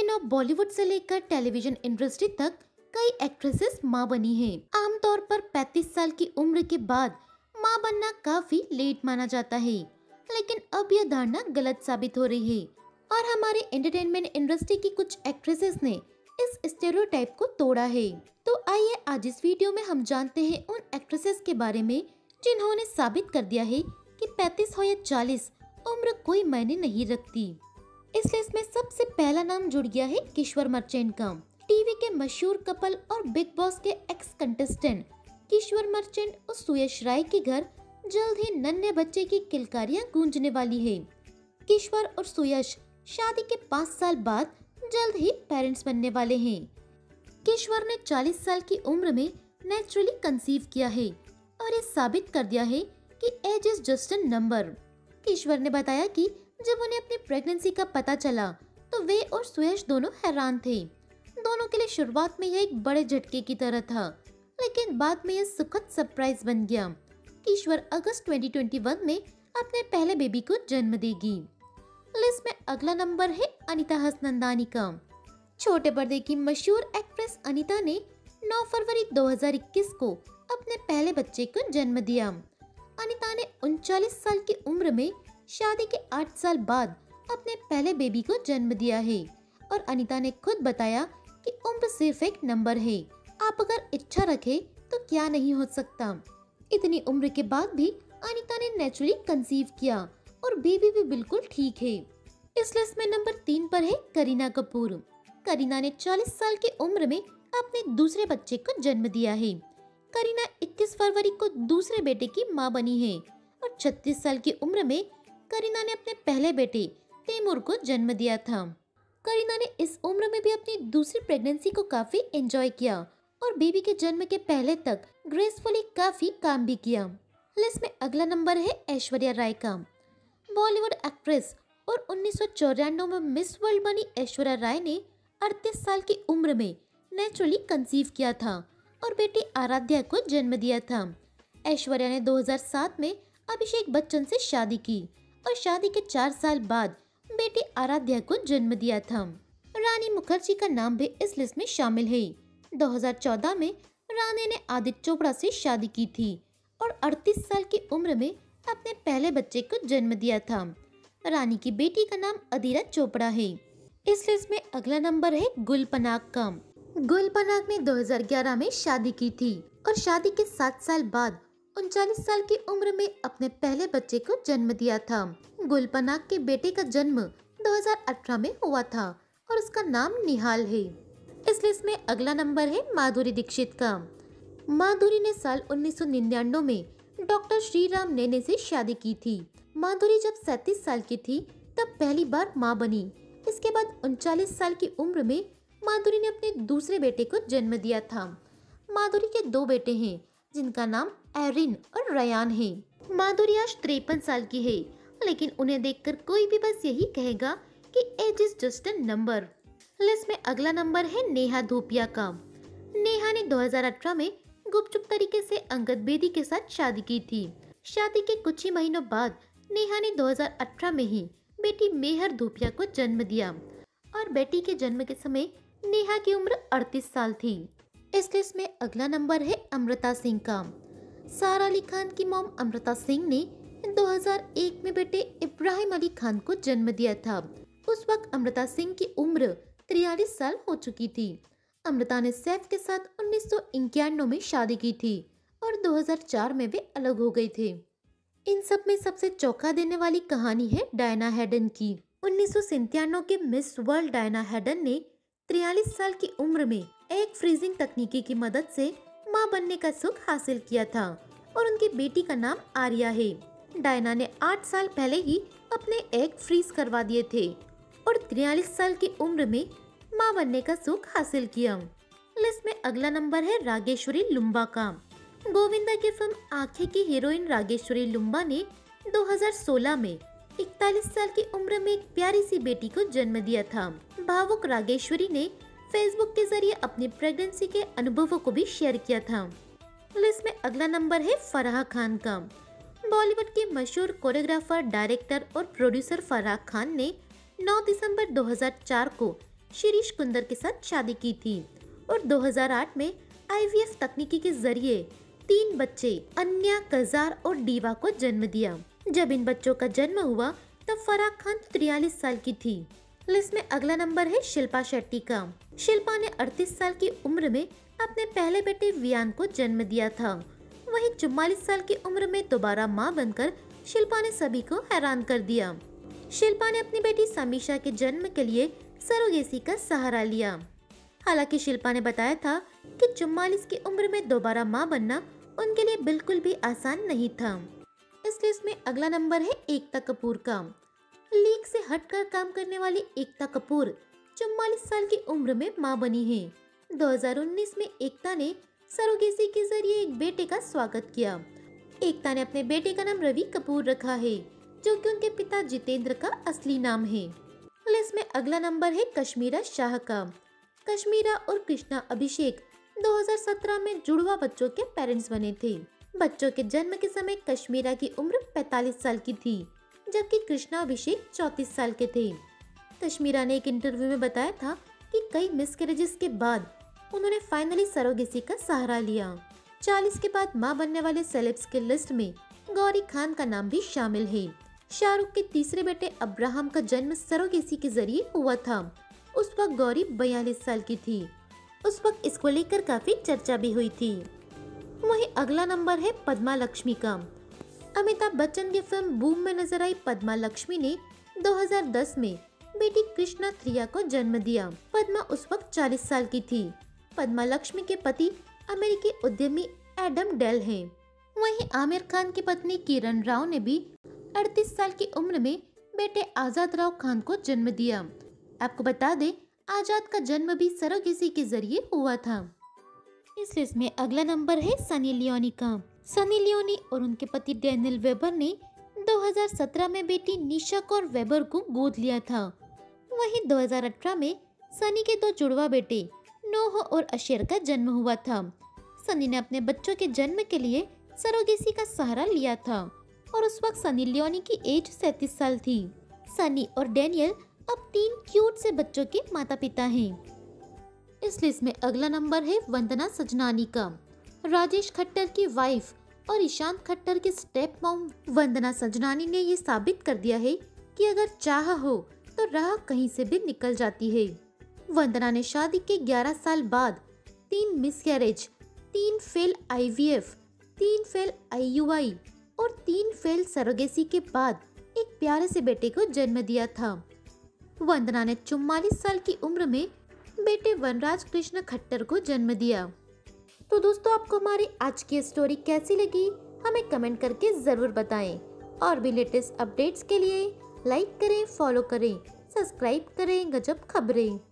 You know, Bollywood से लेकर television industry तक कई एक्ट्रेसेस माँ बनी हैं। आमतौर पर 35 साल की उम्र के बाद माँ बनना काफी लेट माना जाता है, लेकिन अब यह धारणा गलत साबित हो रही है और हमारे एंटरटेनमेंट इंडस्ट्री की कुछ एक्ट्रेसेस ने इस स्टेरियोटाइप को तोड़ा है। तो आइए आज इस वीडियो में हम जानते हैं उन एक्ट्रेसेस के बारे में जिन्होंने साबित कर दिया है कि 35 हो या 40 उम्र कोई मायने नहीं रखती। इस लिस्ट में सबसे पहला नाम जुड़ गया है किशोर मर्चेंट का। टीवी के मशहूर कपल और बिग बॉस के एक्स कंटेस्टेंट किशोर मर्चेंट और सुयश राय के घर जल्द ही नन्हे बच्चे की किलकारियां गूंजने वाली है। किशोर और सुयश शादी के 5 साल बाद जल्द ही पेरेंट्स बनने वाले हैं। किशोर ने 40 साल की उम्र में नेचुरली कंसीव किया है और ये साबित कर दिया है कि age is just a number. Kishore ने बताया कि जब उन्हें अपनी प्रेगनेंसी का पता चला तो वे और सुयश दोनों हैरान थे। दोनों के लिए शुरुआत में यह एक बड़े झटके की तरह था, लेकिन बाद में यह सुखद सरप्राइज बन गया। किशोर अगस्त 2021 में अपने पहले बेबी को जन्म देगी। लिस्ट में अगला नंबर है अनीता हसनंदानी का। छोटे पर्दे की मशहूर एक्ट्रेस अनीता ने 9 फरवरी 2021 को अपने पहले बच्चे को जन्म दिया। अनीता ने 39 साल की उम्र में शादी के 8 साल बाद अपने पहले बेबी को जन्म दिया है और अनीता ने खुद बताया कि उम्र सिर्फ एक नंबर है, आप अगर इच्छा रखें तो क्या नहीं हो सकता। इतनी उम्र के बाद भी अनीता ने नेचुरली कंसीव किया और बेबी भी बिल्कुल ठीक है। इस लिस्ट में नंबर 3 पर है करीना कपूर। करीना ने 40 साल की उम्र में अपने दूसरे बच्चे को जन्म दिया है। करीना 21 फरवरी को दूसरे बेटे की मां बनी है और 36 साल की उम्र में करीना ने अपने पहले बेटे तैमूर को जन्म दिया था। करीना ने इस उम्र में भी अपनी दूसरी प्रेगनेंसी को काफी एंजॉय किया और बेबी के जन्म के पहले तक ग्रेसफुली काफी काम भी किया। लिस्ट में अगला नंबर है ऐश्वर्या राय का। बॉलीवुड एक्ट्रेस और 1994 में मिस वर्ल्ड बनी ऐश्वर्या राय ने 38 साल की उम्र में नेचुरली कंसीव किया था और बेटी आराध्या को जन्म दिया था। ऐश्वर्या ने 2007 में अभिषेक बच्चन से शादी की और शादी के 4 साल बाद बेटी आराध्या को जन्म दिया था। रानी मुखर्जी का नाम भी इस लिस्ट में शामिल है। 2014 में रानी ने आदित्य चोपड़ा से शादी की थी और 38 साल की उम्र में अपने पहले बच्चे को जन्म दिया था। रानी की बेटी का नाम अदीरा चोपड़ा है। इस लिस्ट में अगला नंबर है गुल पनाग का। गुल पनाग ने 2011 में शादी की थी और शादी के 7 साल बाद 39 साल की उम्र में अपने पहले बच्चे को जन्म दिया था। गुल पनाग के बेटे का जन्म 2018 में हुआ था और उसका नाम निहाल है। इस लिस्ट में अगला नंबर है माधुरी दीक्षित का। माधुरी ने साल 1999 में डॉक्टर श्रीराम नेने से शादी की थी। माधुरी जब 37 साल की थी तब पहली बार मां बनी। इसके बाद 39 साल की उम्र में माधुरी ने अपने दूसरे बेटे को जन्म दिया था। माधुरी के 2 बेटे हैं जिनका नाम एरिन और रयान है। माधुरी आज 53 साल की है, लेकिन उन्हें देखकर कोई भी बस यही कहेगा कि age is just a number. List में अगला नंबर है नेहा धूपिया का। नेहा ने 2018 में गुपचुप तरीके से अंगद बेदी के साथ शादी की थी। शादी के कुछ ही महीनों बाद नेहा ने 2018 में ही बेटी मेहर धूपिया को जन्म दिया और बेटी के जन्म के समय नेहा की उम्र 38 साल थी। इस लिस्ट में अगला नंबर है अमृता सिंह का। सारा अली खान की मॉम अमृता सिंह ने 2001 में बेटे इब्राहिम अली खान को जन्म दिया था। उस वक्त अमृता सिंह की उम्र 43 साल हो चुकी थी। अमृता ने सैफ के साथ 1991 में शादी की थी और 2004 में वे अलग हो गए थे। इन सब में सबसे चौंका देने वाली कहानी है डायना हेडन की। 1997 के मिस वर्ल्ड डायना हेडन ने 43 साल की उम्र में एग फ्रीजिंग तकनीकी की मदद से मां बनने का सुख हासिल किया था और उनकी बेटी का नाम आर्या है। डायना ने 8 साल पहले ही अपने एग फ्रीज करवा दिए थे और 43 साल की उम्र में मां बनने का सुख हासिल किया। लिस्ट में अगला नंबर है रागेश्वरी लुम्बा का। गोविंदा की फिल्म आंखें की हीरोइन रागेश्वरी लुम्बा ने 2016 में 41 साल की उम्र में एक प्यारी सी बेटी को जन्म दिया था। भावुक रागेश्वरी ने फेसबुक के जरिए अपनी प्रेगनेंसी के अनुभवों को भी शेयर किया था। लिस्ट में अगला नंबर है फराह खान का। बॉलीवुड के मशहूर कोरियोग्राफर, डायरेक्टर और प्रोड्यूसर फराह खान ने 9 दिसंबर 2004 को शिरीष कुंदर के साथ शादी की थी और 2008 में IVF तकनीकी के जरिए 3 बच्चे अन्या, कजार और डीवा को जन्म दिया। जब इन बच्चों का जन्म हुआ तब फराह खान 43 साल की थी। लिस्ट में अगला नंबर है शिल्पा शेट्टी का। शिल्पा ने 38 साल की उम्र में अपने पहले बेटे वियान को जन्म दिया था। वहीं 44 साल की उम्र में दोबारा मां बनकर शिल्पा ने सभी को हैरान कर दिया। शिल्पा ने अपनी बेटी समीक्षा के जन्म के लिए सरोगेसी का सहारा लिया। हालांकि शिल्पा ने बताया था कि 44 की उम्र में दोबारा मां बनना उनके लिए बिल्कुल भी आसान नहीं था। इस लिस्ट में अगला नंबर है एकता कपूर का। लीग से हटकर काम करने वाली एकता कपूर 44 साल की उम्र में मां बनी है। 2019 में एकता ने सरोगेसी के जरिए एक बेटे का स्वागत किया। एकता ने अपने बेटे का नाम रवि कपूर रखा है, जो कि उनके पिता जितेंद्र का असली नाम है। लिस्ट में अगला नंबर है कश्मीरा शाह का। कश्मीरा और कृष्णा अभिषेक 2017 में जुड़वा बच्चों के पेरेंट्स बने थे। बच्चों के जन्म के समय कश्मीरा की उम्र 45 साल की थी, जबकि कृष्णा अभिषेक 34 साल के थे। कश्मीरा ने एक इंटरव्यू में बताया था कि कई मिसकैरेजेस के बाद उन्होंने फाइनली सरोगेसी का सहारा लिया। 40 के बाद मां बनने वाले सेलेब्स के लिस्ट में गौरी खान का नाम भी शामिल है। शाहरुख के तीसरे बेटे अब्राहम का जन्म सरोगेसी के जरिए हुआ था। उस वक्त गौरी 42 साल की थी। उस वक्त इसको लेकर काफी चर्चा भी हुई थी। वहीं अगला नंबर है पद्मा लक्ष्मी का। अमिताभ बच्चन की फिल्म बूम में नजर आई पद्मा लक्ष्मी ने 2010 में बेटी कृष्णा थ्रिया को जन्म दिया। पद्मा उस वक्त 40 साल की थी। पद्मा लक्ष्मी के पति अमेरिकी उद्यमी एडम डेल हैं। वहीं आमिर खान की पत्नी किरण राव ने भी 38 साल की उम्र में बेटे आजाद राव खान को जन्म दिया। आपको बता दें, आजाद का जन्म भी सरोगेसी के जरिए हुआ था। इस लिस्ट में अगला नंबर है सनी लियोनी का। सनी लियोनी और उनके पति डैनियल वेबर ने 2017 में बेटी निशा कौर वेबर को गोद लिया था। वहीं 2018 में सनी के 2 जुड़वा बेटे नोह और अशेर का जन्म हुआ था। सनी ने अपने बच्चों के जन्म के लिए सरोगेसी का सहारा लिया था और उस वक्त सनी लियोनी की एज 37 साल थी। सनी और डैनियल अब 3 क्यूट से बच्चों के माता पिता हैं। इस लिस्ट में अगला नंबर है वंदना सजनानी का। राजेश खट्टर की वाइफ और ईशांत खट्टर की स्टेप मॉम वंदना सजनानी ने ये साबित कर दिया है कि अगर चाह हो तो राह कहीं से भी निकल जाती है। वंदना ने शादी के 11 साल बाद 3 miscarriage, 3 fail IVF, 3 fail IUI और 3 फेल सरोगेसी के बाद एक प्यारे से बेटे को जन्म दिया था। वंदना ने 44 साल की उम्र में बेटे वनराज कृष्ण खट्टर को जन्म दिया। तो दोस्तों, आपको हमारी आज की स्टोरी कैसी लगी हमें कमेंट करके ज़रूर बताएं। और भी लेटेस्ट अपडेट्स के लिए लाइक करें, फॉलो करें, सब्सक्राइब करें गजब खबरें।